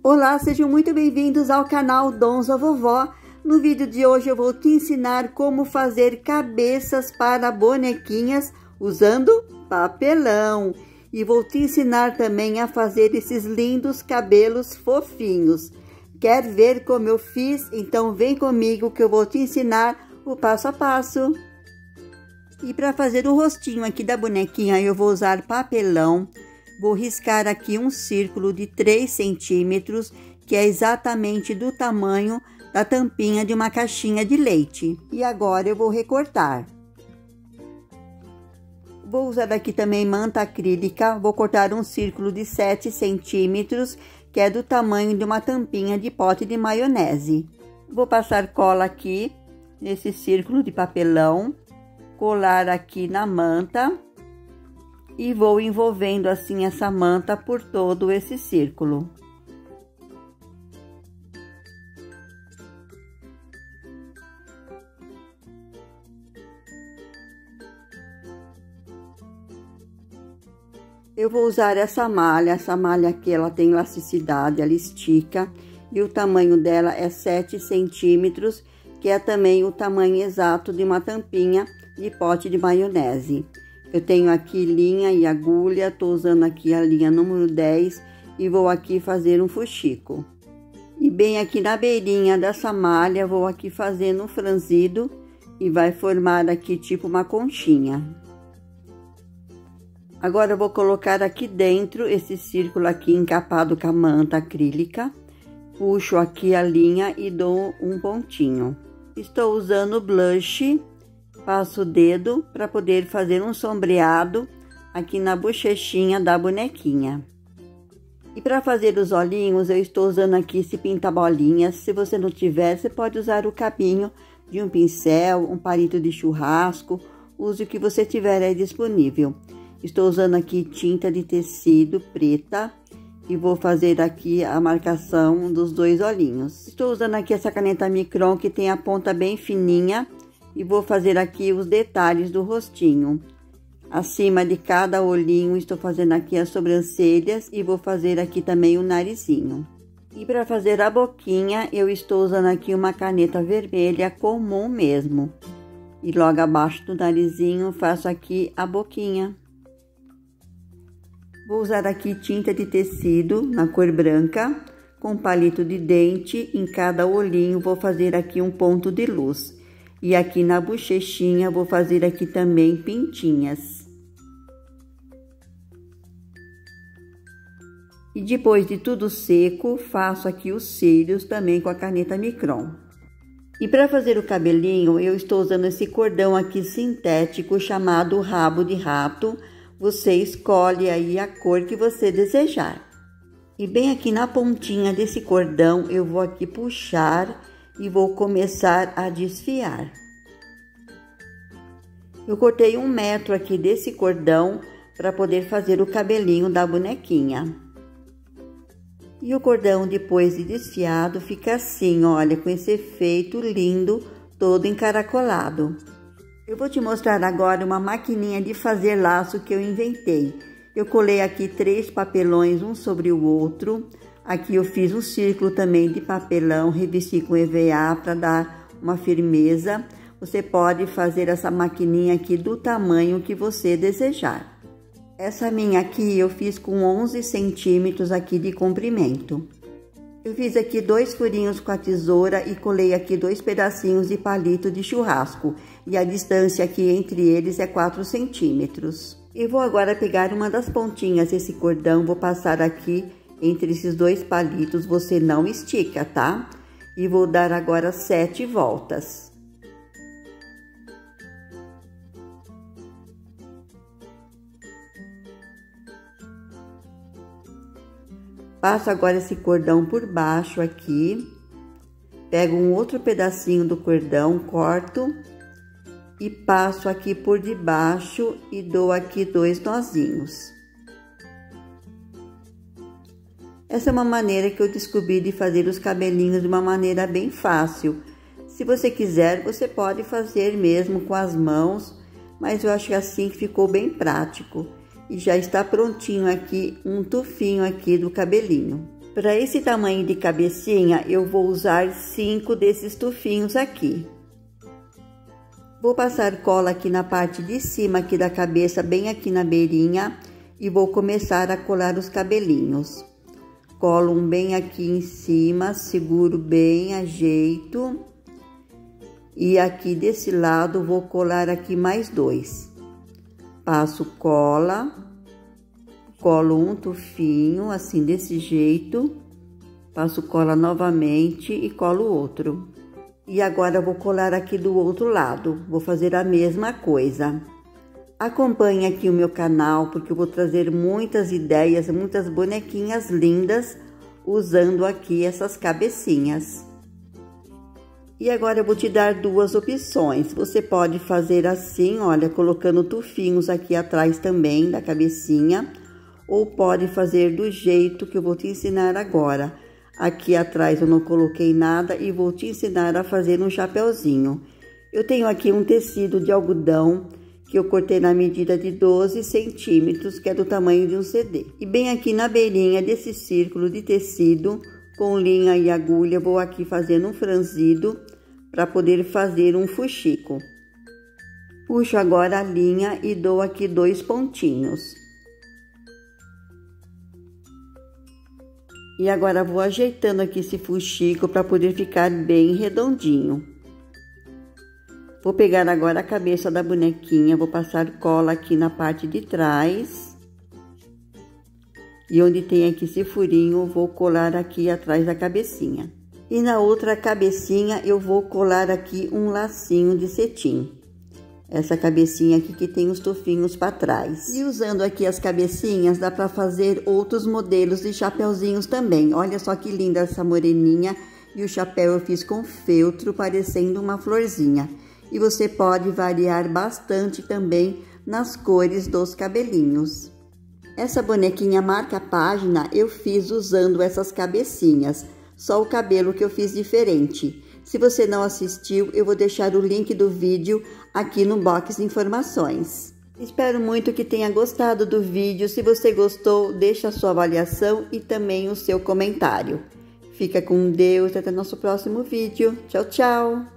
Olá, sejam muito bem-vindos ao canal Donza Vovó. No vídeo de hoje eu vou te ensinar como fazer cabeças para bonequinhas usando papelão. E vou te ensinar também a fazer esses lindos cabelos fofinhos. Quer ver como eu fiz? Então vem comigo que eu vou te ensinar o passo a passo. E para fazer o rostinho aqui da bonequinha eu vou usar papelão. Vou riscar aqui um círculo de 3 centímetros, que é exatamente do tamanho da tampinha de uma caixinha de leite. E agora eu vou recortar. Vou usar aqui também manta acrílica, vou cortar um círculo de 7 centímetros, que é do tamanho de uma tampinha de pote de maionese. Vou passar cola aqui, nesse círculo de papelão, colar aqui na manta. E vou envolvendo assim essa manta por todo esse círculo. Eu vou usar essa malha aqui ela tem elasticidade, ela estica. E o tamanho dela é 7 centímetros, que é também o tamanho exato de uma tampinha de pote de maionese. Eu tenho aqui linha e agulha, tô usando aqui a linha número 10 e vou aqui fazer um fuxico. E bem aqui na beirinha dessa malha, vou aqui fazendo um franzido e vai formar aqui tipo uma conchinha. Agora eu vou colocar aqui dentro esse círculo aqui encapado com a manta acrílica. Puxo aqui a linha e dou um pontinho. Estou usando blush. Passo o dedo para poder fazer um sombreado aqui na bochechinha da bonequinha. E para fazer os olhinhos, eu estou usando aqui esse pinta-bolinhas. Se você não tiver, você pode usar o cabinho de um pincel, um palito de churrasco. Use o que você tiver aí disponível. Estou usando aqui tinta de tecido preta e vou fazer aqui a marcação dos dois olhinhos. Estou usando aqui essa caneta micron que tem a ponta bem fininha. E vou fazer aqui os detalhes do rostinho. Acima de cada olhinho, estou fazendo aqui as sobrancelhas e vou fazer aqui também o narizinho. E para fazer a boquinha, eu estou usando aqui uma caneta vermelha comum mesmo. E logo abaixo do narizinho, faço aqui a boquinha. Vou usar aqui tinta de tecido na cor branca, com palito de dente. Em cada olhinho, vou fazer aqui um ponto de luz. E aqui na bochechinha, vou fazer aqui também pintinhas. E depois de tudo seco, faço aqui os cílios também com a caneta micron. E para fazer o cabelinho, eu estou usando esse cordão aqui sintético chamado rabo de rato. Você escolhe aí a cor que você desejar. E bem aqui na pontinha desse cordão, eu vou aqui puxar e vou começar a desfiar. Eu cortei 1 metro aqui desse cordão para poder fazer o cabelinho da bonequinha. E o cordão, depois de desfiado, fica assim, olha, com esse efeito lindo, todo encaracolado. Eu vou te mostrar agora uma maquininha de fazer laço que eu inventei. Eu colei aqui 3 papelões, um sobre o outro. Aqui eu fiz um círculo também de papelão, revesti com EVA para dar uma firmeza. Você pode fazer essa maquininha aqui do tamanho que você desejar. Essa minha aqui eu fiz com 11 centímetros aqui de comprimento. Eu fiz aqui 2 furinhos com a tesoura e colei aqui 2 pedacinhos de palito de churrasco. E a distância aqui entre eles é 4 centímetros. E vou agora pegar uma das pontinhas desse cordão, vou passar aqui entre esses 2 palitos, você não estica, tá? E vou dar agora 7 voltas. Passo agora esse cordão por baixo aqui. Pego um outro pedacinho do cordão, corto. E passo aqui por debaixo e dou aqui 2 nozinhos. Essa é uma maneira que eu descobri de fazer os cabelinhos de uma maneira bem fácil. Se você quiser, você pode fazer mesmo com as mãos, mas eu acho assim que ficou bem prático. E já está prontinho aqui um tufinho aqui do cabelinho. Para esse tamanho de cabecinha, eu vou usar 5 desses tufinhos aqui. Vou passar cola aqui na parte de cima aqui da cabeça, bem aqui na beirinha, e vou começar a colar os cabelinhos. Colo um bem aqui em cima, seguro bem, ajeito. E aqui desse lado, vou colar aqui mais 2. Passo cola, colo um tufinho, assim, desse jeito. Passo cola novamente e colo outro. E agora, vou colar aqui do outro lado. Vou fazer a mesma coisa. Acompanhe aqui o meu canal, porque eu vou trazer muitas ideias, muitas bonequinhas lindas, usando aqui essas cabecinhas. E agora eu vou te dar 2 opções. Você pode fazer assim, olha, colocando tufinhos aqui atrás também da cabecinha, ou pode fazer do jeito que eu vou te ensinar agora. Aqui atrás eu não coloquei nada e vou te ensinar a fazer um chapeuzinho. Eu tenho aqui um tecido de algodão que eu cortei na medida de 12 centímetros, que é do tamanho de um CD. E bem aqui na beirinha desse círculo de tecido, com linha e agulha, vou aqui fazendo um franzido para poder fazer um fuxico. Puxo agora a linha e dou aqui 2 pontinhos. E agora vou ajeitando aqui esse fuxico para poder ficar bem redondinho. Vou pegar agora a cabeça da bonequinha, vou passar cola aqui na parte de trás. E onde tem aqui esse furinho, vou colar aqui atrás da cabecinha. E na outra cabecinha, eu vou colar aqui um lacinho de cetim. Essa cabecinha aqui que tem os tufinhos para trás. E usando aqui as cabecinhas, dá para fazer outros modelos de chapeuzinhos também. Olha só que linda essa moreninha. E o chapéu eu fiz com feltro, parecendo uma florzinha. E você pode variar bastante também nas cores dos cabelinhos. Essa bonequinha marca-página eu fiz usando essas cabecinhas, só o cabelo que eu fiz diferente. Se você não assistiu, eu vou deixar o link do vídeo aqui no box de informações. Espero muito que tenha gostado do vídeo. Se você gostou, deixa a sua avaliação e também o seu comentário. Fica com Deus, até nosso próximo vídeo. Tchau, tchau!